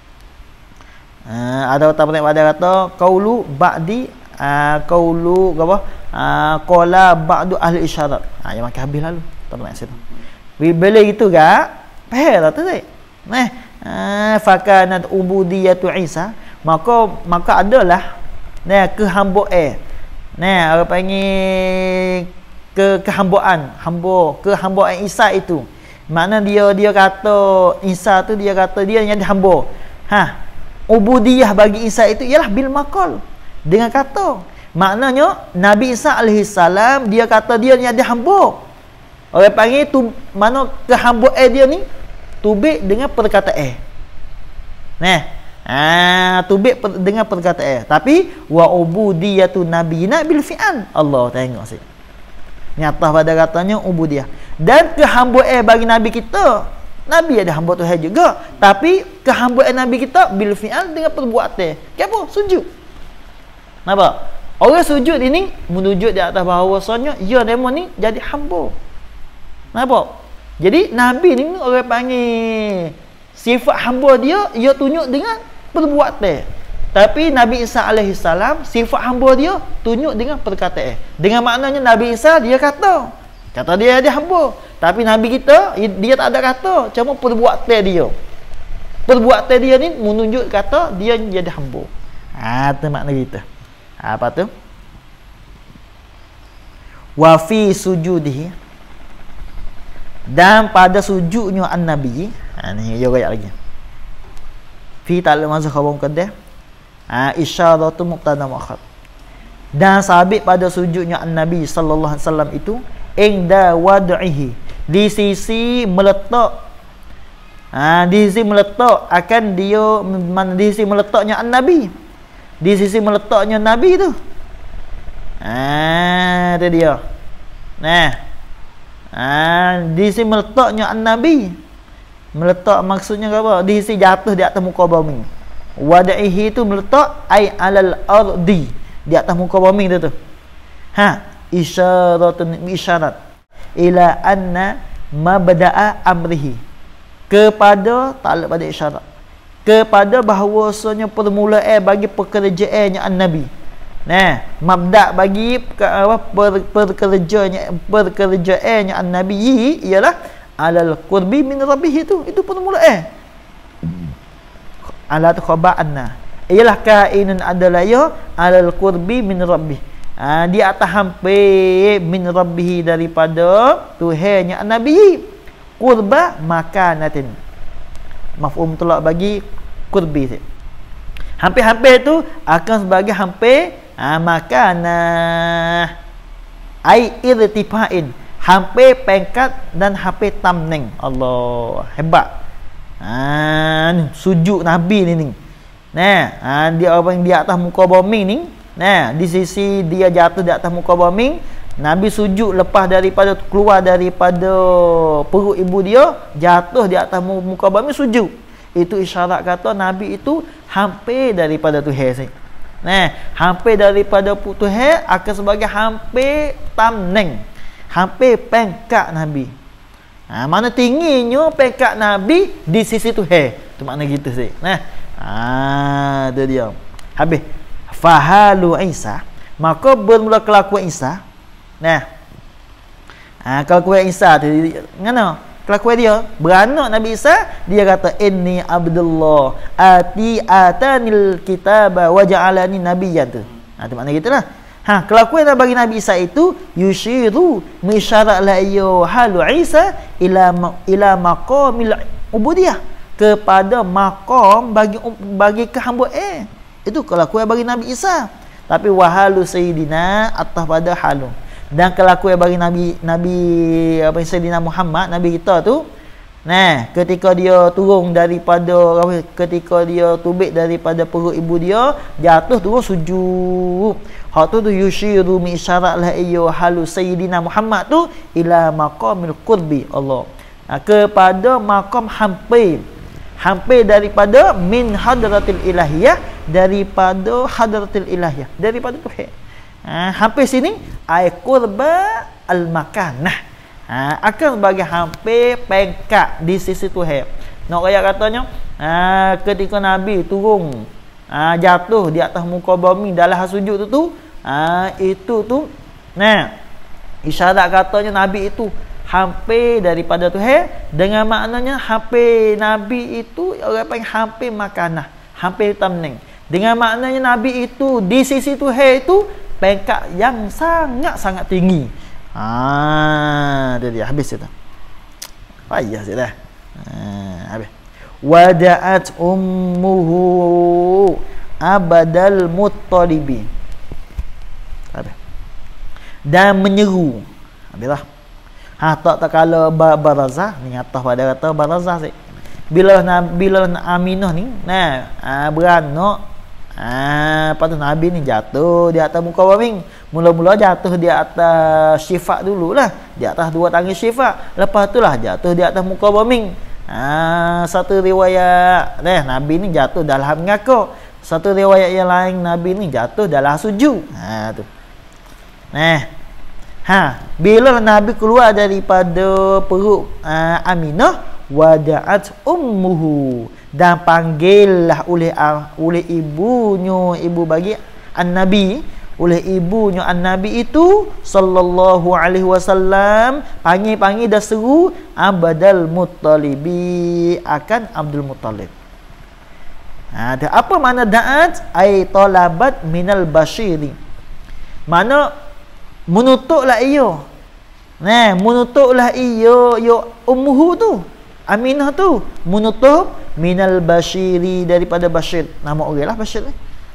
Uh, ada tak pernah pada kata qaulu ba'di uh, qaulu apa uh, qala ba'du ahli isyarat. Ha yang makan habis lalu tak pernah situ. Bila gitu gak faham tak tu eh nah uh, fakanat ubudiyatu Isa maka maka adalah nah kehambaan eh nah orang panggil ke kehambaan hamba kehambaan Isa itu mana dia dia kata Isa tu dia kata dia yang hamba. Ha ubudiyah bagi Isa itu ialah bil maqal dengan kata maknanya Nabi Isa alaihi salam dia kata dia ni ada hamba. Orang panggil tu mana kehambaan dia ni tubik dengan perkataan. Nah, Ah, tubik per, dengan perkataan. Tapi wa ubudiyatu nabiyina bil fi'al. Allah tengok sih. Nyata pada katanya ubudiyah. Dan kehambaan bagi nabi kita. Nabi ada hamba Tuhan juga, tapi kehambaan nabi kita bil fi'al dengan perbuatan. Kenapa? Sujud. Nampak? Orang sujud ini menunjuk di atas bahawasanya ya demo ni jadi hamba. Nampak? Jadi nabi ni orang panggil sifat hamba dia, ia tunjuk dengan perbuatan. Tapi Nabi Isa alaihi salam, sifat hamba dia tunjuk dengan perkataan. Dengan maknanya Nabi Isa dia kata, kata dia dia hamba. Tapi Nabi kita dia tak ada kata, cuma perbuatan dia. Perbuatan dia ni menunjuk kata dia jadi hamba. Ah, tu makna kita. Apa tu? Wa fi sujudihi, dan pada sujudnya an-nabi. Ha ni dia ayat lagi. Fi ta'ala mazhar khabar muqaddah. Ha isyaratu muqtada muakhar. Dan sabit pada sujudnya an-nabi sallallahu alaihi wasallam itu inda wad'ihi, di sisi meletak. Ha di sisi meletak akan dia mana di sisi meletaknya an-nabi. Di sisi meletaknya nabi tu. Ah, tu dia. Nah. Ah, di sisi meletaknya an-nabi. Meletak maksudnya apa? Di sisi jatuh di atas muka bumi. Wadaihi itu meletak ai alal ardi, di atas muka bumi tu tu. Ha, isyaratun isyarat ila anna mabda'a amrihi, kepada takluk pada isyarat, kepada bahawasanya permulaan bagi pekerjaannya an-nabi. Nah, mabda' bagi apa per, pekerjaannya pekerjaannya an-nabi ialah alal qurbi min rabbih, itu itu permulaan. Ala khaba'anna ialah kainun adalah ya alal qurbi min rabbih. Ha, di atas hampir min rabbih daripada Tuhannya an-nabi. Qurba makanatin, mafhum tolak bagi qurbi. Hampir-hampir tu akan sebagai hampir ha, makanah ai irtifa'in, hampir pengkat dan hampir tamneng. Allah, hebat. Ha, ni, sujud nabi ni ni. Nah, ha, dia orang di atas muka bumi ni. Nah, di sisi dia jatuh di atas muka bumi, nabi sujud lepas daripada keluar daripada perut ibu dia, jatuh di atas muka bumi sujud. Itu isyarat kata nabi itu hampir daripada Tuhan. Nah, hampir daripada Tuhan akan sebagai hampir tamneng, hampir pengkat nabi. Ha, mana tingginya pengkat nabi di sisi Tuhan. Tu makna gitu sih. Nah, ah, tu dia. Habis fahalu Isa, maka bermula kelakuan Isa. Nah, ha, kelakuan Isa tu ngana? Kelakuan dia beranak Nabi Isa, dia kata inni abdullah ati atanil kitaba wa ja'alani nabiyyan tu. Ha, tu makna gitulah. Ha, kelakuan yang bagi Nabi Isa itu yushiru misyarat la ayu halu Isa ila ila maqamil ubudiyah, kepada maqam bagi bagi kehambaan. Itu kelakuan bagi Nabi Isa. Tapi wahalu sayyidina atas pada halu, dan kelakuan bagi Nabi Nabi apa Sayyidina Muhammad, Nabi kita tu, nah, ketika dia turun daripada ketika dia tubik daripada perut ibu dia, jatuh turun sujud. Hak tu tu yushiru mi isyarat la ayu halu sayyidina Muhammad tu ila maqamil qurbi Allah. Nah, kepada maqam hampir, hampir daripada min hadratil ilahiyah, daripada hadratil ilahiyah, daripada Tuhan. Ha, hampir sini ay qurba al makanah. Ha, akan sebagai hampir pengkat di sisi Tuhan. Nak raya katanya, ha, ketika Nabi turun, ha, jatuh di atas muka bumi dalam sujud tu tu, ha, itu tu, nah, isyarat katanya Nabi itu hampir daripada Tuhan, dengan maknanya hampir Nabi itu orang panggil hampir makanah, hampir tamneng. Dengan maknanya Nabi itu di sisi Tuhan itu pengkat yang sangat-sangat tinggi. Ah, dia dia habis itu. Payah sih dah. Ah, habis. Wada'at ummuhu abadal muttalibi. Habis. Dan menyeru. Habislah. Ha, tak tak kala barazah ni atas pada kata barazah sih. Bila bila Aminah ni, nah, ah, beranak, ah, lepas tu Nabi ni jatuh di atas muka bumi. Mula-mula jatuh di atas Syifa dululah, di atas dua tangan Syifa. Lepas tu lah jatuh di atas muka bumi. Ah, satu riwayat, nah, Nabi ni jatuh dalam ngakak. Satu riwayat yang lain Nabi ni jatuh dalam sujud. Ha tu. Nah. Ha, bila Nabi keluar daripada perut uh, Aminah, wada'at ummuhu, dan panggillah oleh uh, oleh ibunya, ibu bagi An-Nabi, oleh ibunya An-Nabi itu sallallahu alaihi wasallam, panggil-panggil dah seru Abdul Muttalibi, akan Abdul Muttalib. Ha, apa makna da'at? Ai talabat minal bashiri. Mana menutuklah ia. Nah, menutuklah ia ya ummuhu tu, Aminah tu, menutup minal bashiri, daripada Bashir. Nama orang lah Bashir ni.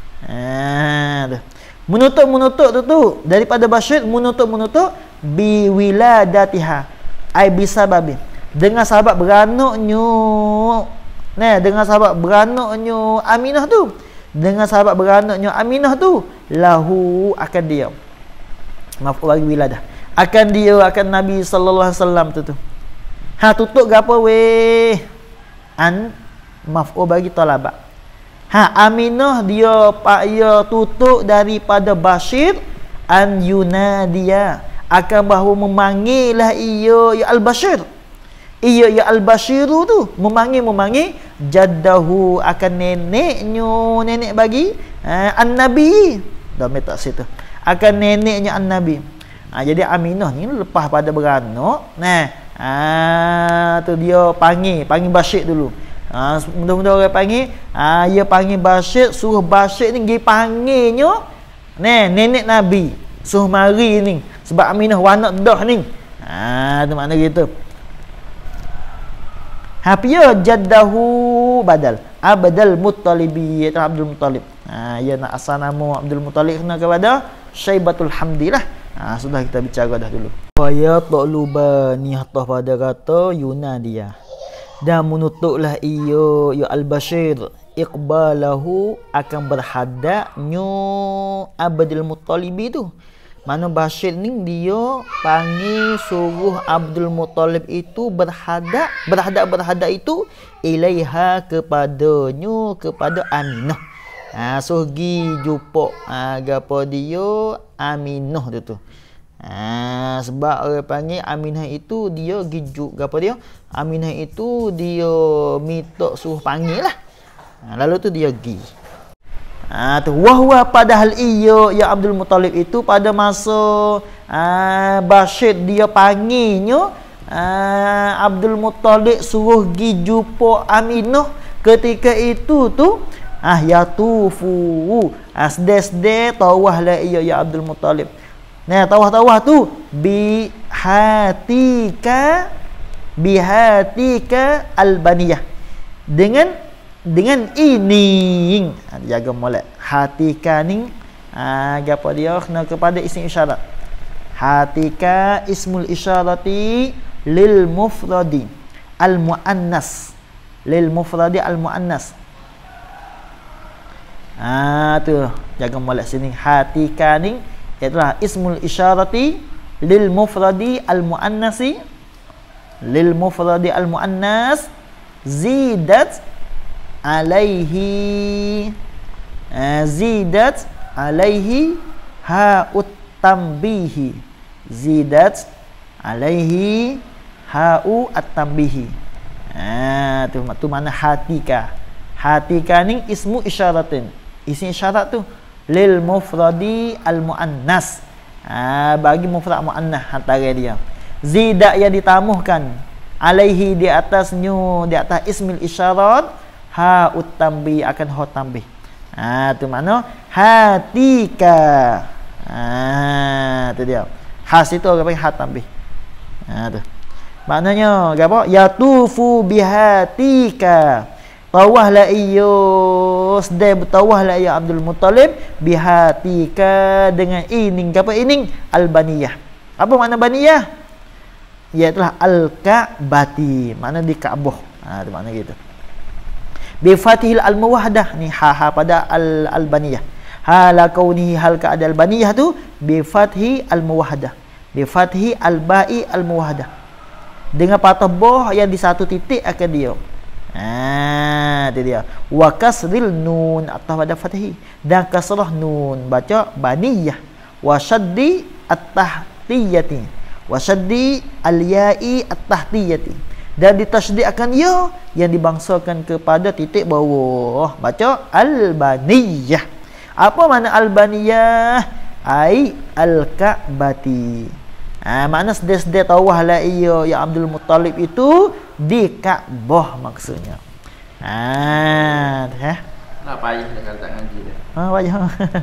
Ha, tu. Menutup-menutup tu tu daripada Bashir, menutup-menutup bi wiladatiha. Ai bisababi. Dengan sebab beranaknya. Nah, dengan sebab beranaknya Aminah tu. Dengan sebab beranaknya Aminah tu, lahu, akan dia. Maf'ul bagi wiladah. Akan dia, akan Nabi sallallahu alaihi wasallam tu tu. Ha, tutup ke apa weh? An maf'ul bagi talaba. Ha, Aminah dia pak ya tutup daripada Bashir an yunadiya, akan bahawa memanggillah ia ya al-Bashir. Ia ya al-Bashiru tu memanggil memanggil jaddahu, akan neneknya, nenek bagi ha, An-Nabi. Dah metak situ. Akan neneknya An-Nabi. Ha, jadi Aminah ni lepas pada beranak, nah, ha, tu dia panggil, panggil Bashir dulu. Ha, mudah-mudahan orang panggil, ha, dia panggil Bashir, suruh Bashir ni pergi panggilnya, nah, nenek Nabi. Suruh mari ni, sebab Aminah wanak dah ni. Ha, tu makna gitu. Ha, piya jaddahu badal Abdul Muttalibi, itu Abdul Muttalib. Ha, ia nak asal nama Abdul Muttalib kena kepada Syaibatul Hamdi lah. Ha, sudah kita bicara dah dulu. Wa ya ta'lubani, hatta pada kata Yunadia, dan menutuklah ia ya al-Bashir iqbalahu, akan berhadapnya Abdul Muttalibi tu. Mana Bashir ni dia panggil suruh Abdul Muttalib itu berhadap, berhadap berhadap itu ilaiha, kepadanya, kepada Aminah. Ha, so gi jumpa ha, gapo dia Aminah tu tu. Ha, sebab orang panggil Aminah itu dia gi juk gapo dia? Aminah itu dia minta suruh panggil lah. Ha, lalu tu dia gi. Ha, tu wahwa, padahal ia ya Abdul Muttalib itu pada masa ha, Bashir dia panggilnya, ha, Abdul Muttalib suruh gi jumpa Aminah ketika itu tu, ah ya tufu, asdes-de tawahlah ia ya Abdul Muttalib. Nah, tawah-tawah tu bi hatika, bi hatika albaniyah, dengan dengan ini, ha, jaga molek hatika ni, ah ha, apa dia kena kepada isim isyarat. Hatika ismul isyarati lil mufradi al muannas, lil mufradi al muannas. Ah tu jaga molek sini. Hatika ni itulah ismul isyarati lil mufradi al muannasi, lil mufradi al muannas zidat alaihi, uh, zidat alaihi ha'ut tambihi, zidat alaihi ha'u at-tambihi. Ah tu tu mana hatika. Hatika ni ismu isyaratin, isi isyarat tu lil mufradi al muannas, ah bagi mufrad muannas antara dia. Zidat yang ditamuhkan alaihi, di atasnya, di atas ismil isyarat, ha utambi, akan ha tambih. Ha tu makna hatika. Ha tu dia. Has itu orang panggil ha tambih. Ha tu. Maknanya apa? Yatufu bihatika. Tawahlah iyo, sedai bertawahlah ya Abdul Muttalib bihatika, dengan ining. Apa ining? Albaniyah. Apa makna baniyah? Iaitulah al-Ka'bati, makna di Kaabah. Ha, tu makna gitu. Bi fathil al-muwahhadah ni ha ha pada al-albaniyah. Hala kaunihi hal ka al-albaniyah tu bi fathi al-muwahhadah. Bi fathi al-ba'i al-muwahhadah. Dengan patah boh yang di satu titik akan dia. Ah, tu dia. Wa kasril nun atau pada fathi dan kasrah nun baca baniyah. Wa shaddi at-tahtiyati. Wa shaddi al-ya'i at-tahtiyati. Dan ditasydid akan ya yang dibangsakan kepada titik bawah. Baca al-baniyah. Apa makna al-baniyah? Ai al-ka'bati. Ah, makna sedar-sedar tawah la iya ya Abdul Muttalib itu di Kaabah maksudnya. Ah, eh. Nak payah dah kalau tak ngaji dah. Ah, payah.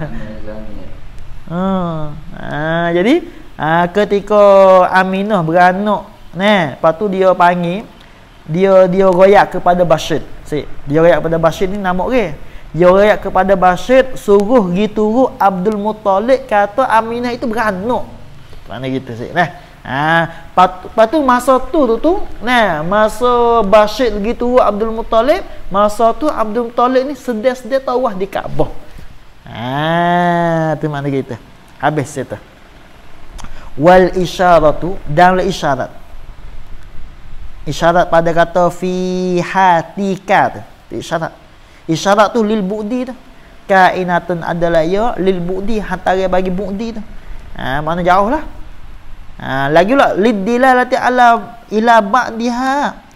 ah, ah, jadi ah, ketika Aminah beranak, nah, lepas tu dia panggil, dia dia royak kepada Bashir. Sik, dia royak kepada Bashir ni nama orang. Dia royak kepada Bashir suruh gitu Abdul Muttalib kata Aminah itu beranak. Mana gitu sih. Nah, ha, lepas tu masa tu tu tu, nah, masa Bashir gitu Abdul Muttalib, masa tu Abdul Muttalib ni sedar-sedar tawaf di Kaabah. Ah, tu mana gitu. Habis itu. Wal isyaratu dan la isyarat. Isyarat pada kata fi hatika tu. Isyarat. Isyarat tu lil bu'di tu. Kainatun adalah ya lil bu'di hantaran bagi bu'di tu. Ha, mana jauh lah. Ha, lagi pula lidilalati ala ila ba'diha.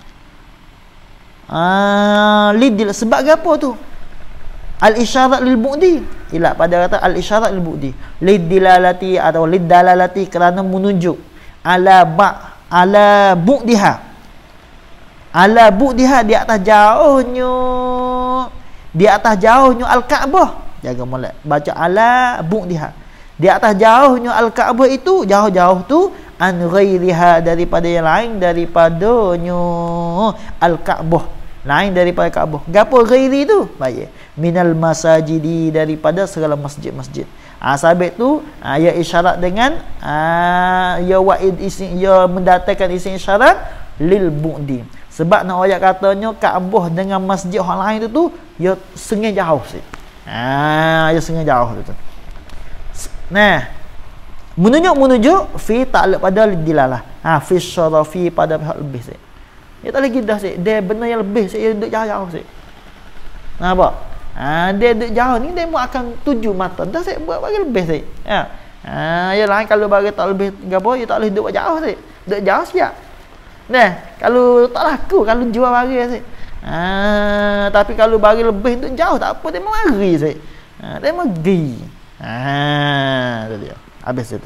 Ah, lidil sebab apa tu? Al isyarat lil bu'di. Ila pada kata al isyarat lil bu'di. Lidilalati atau lidalalati kerana menunjuk ala ba ala bu'diha. Ala bu'diha di atas jauhnya. Di atas jauhnya al-Kaabah. Jaga molek. Baca ala bu'diha. Di atas jauhnya al-Kaabah itu, jauh-jauh tu an ghairiha daripada yang lain daripadanya al-Kaabah, lain daripada Kaabah. Gapo ghairi tu? Baik. Minal masajidi daripada segala masjid-masjid. Ah, sabit tu ah, ia isyarat dengan ah, ia wa'id isim, ia mendatangkan isim isyarat lil bu'di. Sebab nak ayat katanya Kaabah dengan masjid orang lain tu tu ia sengih jauh sikit. Ah, ia sengih jauh tu tu. Nah, menunjuk-menunjuk fi ta'alluq pada dilalah. Ha, fi syarafi pada pihak lebih sik. Dia tak lagi dah sik. Dia benar yang lebih sik, dia duduk jauh-jauh sik. Nampak? Ha, dia duduk jauh ni dia akan tuju mata. Dah sik buat bagi lebih sik. Ya. Ha, yang lain kalau bagi tak lebih gapo, dia tak boleh duduk jauh sik. Duduk jauh siap. Nah, kalau tak laku kalau jual bagi sik. Ha, tapi kalau bagi lebih duduk jauh tak apa, dia mari sik. Ha, dia mari. Ah, tu dia. Habis itu.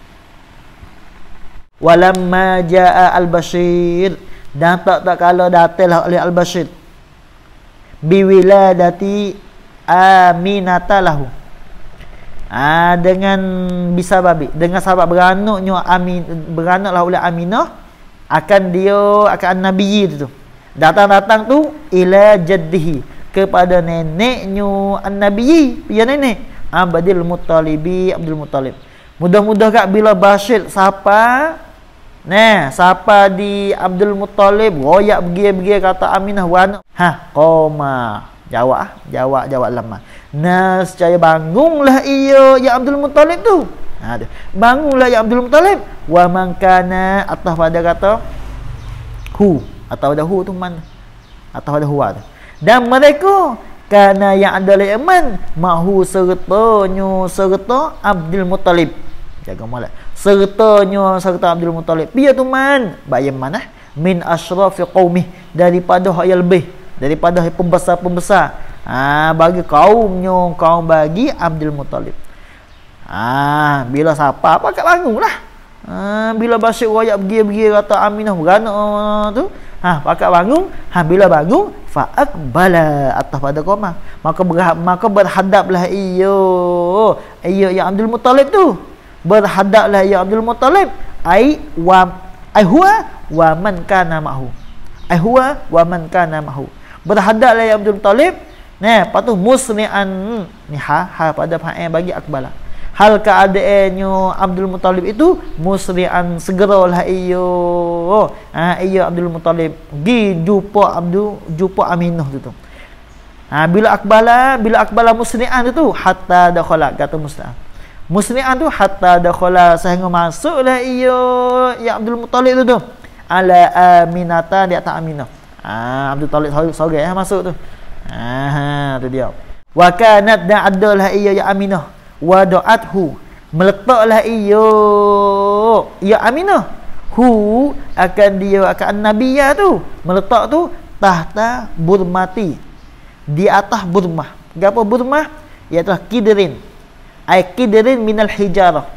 Walamma jaa al-Bashir dan tak tak kala datanglah oleh al-Bashir biwiladati Aminata lahu. Ah, dengan bisa babi dengan sebab beranaknya Amin beranaklah oleh Aminah akan dia akan Nabi itu. Datang-datang tu ila jaddihi kepada neneknya an-Nabi, ya nenek Abdul Muttalibi Abdul Muttalib. Mudah-mudah kat bila Bashir siapa? Nah, siapa di Abdul Muttalib royak pergi-pergi kata Aminah wan. Ha, qoma. Jawab ah, jawab jawab lama. Nah, secaya bangunlah ia ya Abdul Muttalib tu. Ha, dia. Bangunlah ya Abdul Muttalib. Wa man kana atau pada kata hu atau pada hu tu man atau pada huwa tu. Dan mereka karena yang ada leman mahu sertanya serta Abdul Muttalib. Jaga molek. Sertanya serta Abdul Muttalib. Dia tu man, bayam mana? Min asrafi qaumih daripada hak yang lebih, daripada pembesar-pembesar. Ah, bagi kaumnya, kaum bagi Abdul Muttalib. Ah, bila siapa apa kat bangunlah. Ah, bila Bashir royak pergi-pergi kata Aminah beranak tu, ha, pakak bangun, ha, bila bangun fa aqbala atas pada qoma, maka ber, maka berhadaplah iyo iyo ya Abdul Muttalib tu, berhadaplah ya Abdul Muttalib ai wa ai huwa wa man kana ma'hu, ai huwa wa man kana ma'hu, berhadaplah ya Abdul Muttalib. Nah, lepas tu musli'an ni ha ha pada fa'il bagi aqbala, hal keadaannya Abdul Muttalib itu musri'an segeralah iyo ha iyo Abdul Muttalib pergi jumpa Abdul jumpa Aminah tu tu ha bila akbala bila akbala musri'an tu hatta dakhala kata musri'an musri'an tu hatta dakhala sehingga masuklah iyo ya Abdul Muttalib tu tu ala Aminata di atas Aminah ha Abdul Muttalib sorang ya masuk tu ha tu dia wa kanat da'adalah iyo ya Aminah wada'athu meletaklah iyo ya Aminah hu akan dia akan nabiyah tu meletak tu tahta burmati di atas burmah gapo burmah iaitu kidrin ai kidrin minal hijarah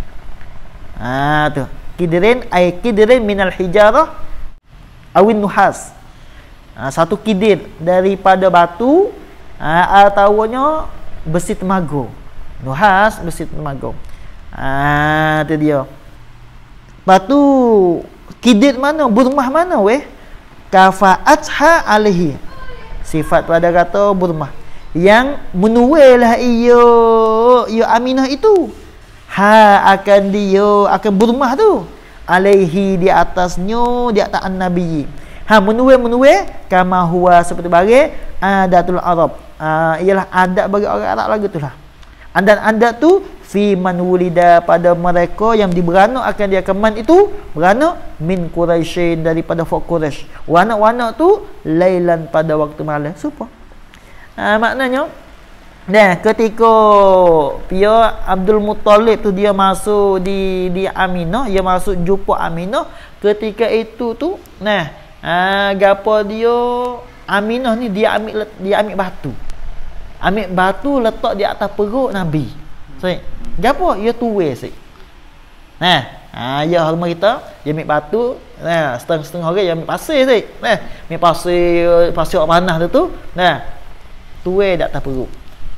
ah tu kidrin ai kidrin minal hijarah awin nuhas ha, satu kidir daripada batu ha, ataunya besi temago nuhas besi temago. Ah tu dia. Batu kidir mana? Burmah mana weh? Kafa'atha alaihi. Sifat pada kata burmah. Yang menuailah iyo iyo Aminah itu. Ha akan dia akan burmah tu. Alaihi di atasnya di atas an-nabi. Ha menuai menuai kama huwa seperti bagi adatul Arab. Ah ialah adat bagi orang Arab lagu tu lah. Dan adat tu fi man wulida pada mereka yang diberanak akan dia keman itu beranak min Quraisyin daripada folk Quraisy. Wanak-wanak tu lailan pada waktu malam. Supa. Ha, maknanya nah ketika pia Abdul Muttalib tu dia masuk di di Aminah, dia masuk jumpa Aminah, ketika itu tu nah ha, gapo dia Aminah ni dia ambil dia ambil batu. Ambil batu letak di atas perut Nabi. Sik. Gapo? Ia tuwe sik. Nah, ha ya hal kita dia ambil batu, nah setengah-setengah orang dia ambil pasir sik. Nah, ambil pasir pasir panas tu tu, nah tuwe di atas perut.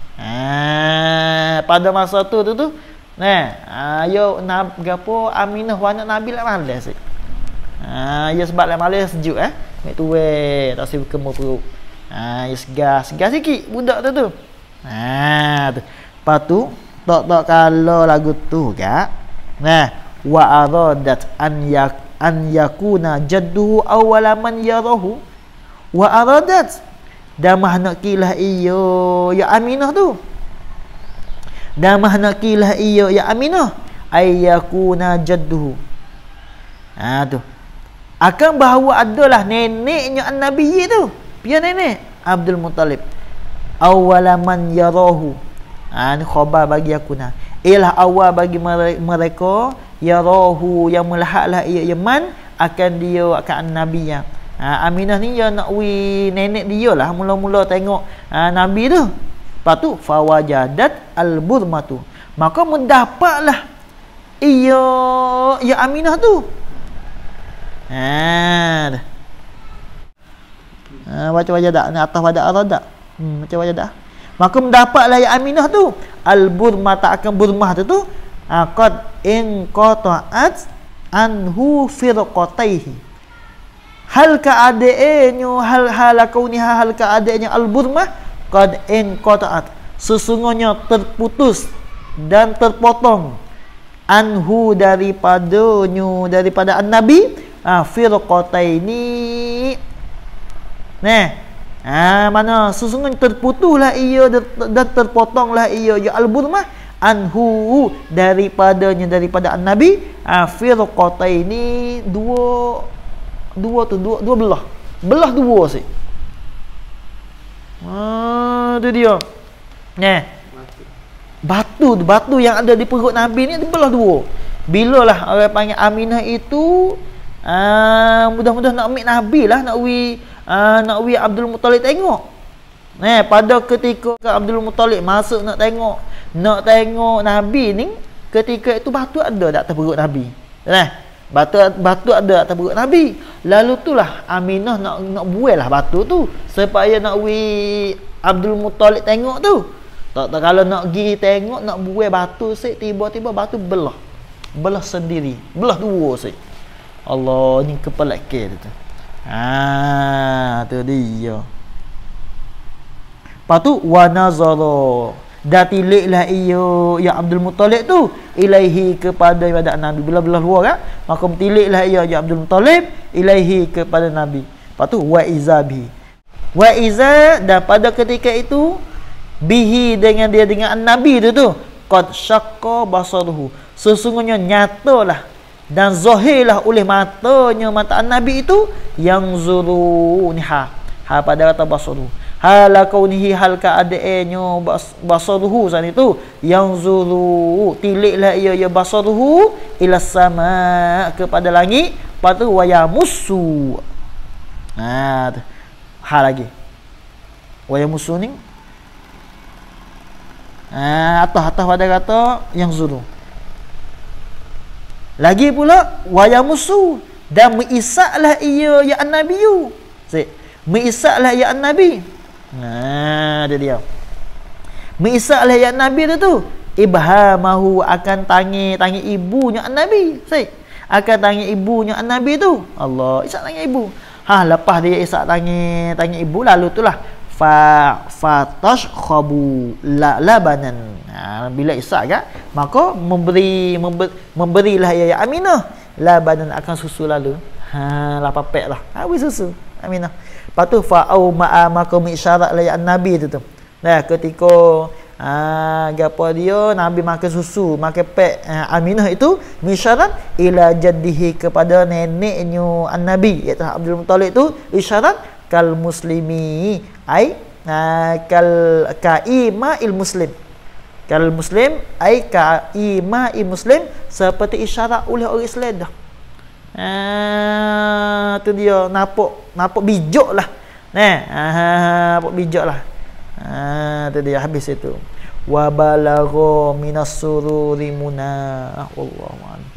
Ha pada masa tu tu tu, nah, ha ya nab gapo Aminah anak Nabi lah malas sik. Ha ya sebab lah malas sejuk eh. Ambil tuwe tak sibuk kemur perut. Ha, ya segar, segar sikit budak tu tu. Ha tu. Lepas tu tok tok kalau lagu tu gak. Nah, wa aradat an yak an yakuna jadduhu awwala man yarahu. Wa aradat dan mah nak kilah iyo ya Aminah tu. Dan mah nak kilah iyo ya Aminah ay yakuna jadduhu. Ha tu. Akan bahawa adalah neneknya an-nabi tu. Pia nenek Abdul Muttalib awwala man yarahu. Ha ni khabar bagi aku nah. Ialah awal bagi mereka yarahu yang melihatlah ia Yaman akan dia akan nabi yang. Ha Aminah ni dia nak wi nenek dia lah mula-mula tengok ha, nabi tu. Lepas tu fawajadat al-burmatu. Maka mendapatlah ia ya Aminah tu. Ha dah. Ha, baca wajadah ni atas wadah aradak. Hmm, baca wajadah. Maka mendapatlah ya Aminah tu al-burmah tak akan burmah tu tu ha, qad in qata'at anhu firqataihi. Hal keadaannya hal hal kauniha hal keadaannya al-burmah qad in qata'at sesungguhnya terputus dan terpotong anhu daripadanya daripada an-nabi ah ha, firqataini. Nah, ah mana sesungguhnya terputuslah ia dan terpotonglah ia ya al-burmah anhu daripadanya daripada an-nabi ah firqataini dua dua tu dua dua belah. Belah dua sih. Ah tu dia. Nah. Batu batu yang ada di perut Nabi ni belah dua. Bilalah orang panggil Aminah itu ah mudah-mudahan nak ambil Nabi lah nak wi Uh, nak wi Abdul Muttalib tengok. Nah, pada ketika Abdul Muttalib masuk nak tengok, nak tengok Nabi ni, ketika itu batu ada di atas perut Nabi. Nah, batu batu ada di atas perut Nabi. Lalu itulah Aminah nak nak buailah batu tu supaya nak wi Abdul Muttalib tengok tu. Tak tak kalau nak pergi tengok nak buai batu sik tiba-tiba batu belah. Belah sendiri, belah dua sik. Allah ni kepala ke tu. Ah, tu dia. Lepas tu wa nazara. dah tiliklah ia ya Abdul Muttalib tu ilaihi kepada pada Nabi. Bila belah luar kan, maka tiliklah ia ya Abdul Muttalib ilaihi kepada Nabi. Lepas tu wa izabi. Wa iza, dan pada ketika itu bihi dengan dia dengan Nabi tu tu qad syaqqa basaruhu. Sesungguhnya nyatalah dan zahirlah oleh matanya mata Nabi itu yang zuru ni ha. Ha pada kata basaruhu. Hala kaunihi hal keadaannya bas, basaruhu saat itu yang zuru tiliklah ia ya basaruhu ila sama kepada langit, lepas tu wa yamussu. Ha ha lagi wa yamussu ni ha atas-atas pada kata yang zuru. Lagi pula wa yamussu, dan mengisaklah ia ya an-nabiyyu. Sik, mengisaklah ya an-nabi. Nah, dia dia. Mengisaklah ya Nabi tu tu. Ibhamahu, akan tangi tangi ibunya Nabi. Baik. Akan tangi ibunya Nabi tu. Allah, isak tangi ibu. Ha, lepas dia isak tangi tangi ibu, lalu itulah fa fatash khabu la labanan. Ha, bila isak kan, maka memberi member, memberilah ya, ya Aminah labanan akan susu lalu. Ha, lah papek lah. Ha, beri susu Aminah. Lepas tu fa'au ma'a maka isyarat layak Nabi tu tu. Nah, ketika ah gapo dia Nabi makan susu, makan pek ah, Aminah itu isyarat ila jaddihi kepada neneknya An-Nabi iaitu Abdul Muttalib itu isyarat kal muslimi ai ah, kal kaima il muslim. Kal muslim ai kaima il muslim, seperti isyarat oleh orang Islam dah. Ah, tu dia nampak nampak bijak lah. Nah, ah, nampak bijak lah. Ah, tu dia habis itu. Wa balagha minas sururi munah. Wallahu a'lam.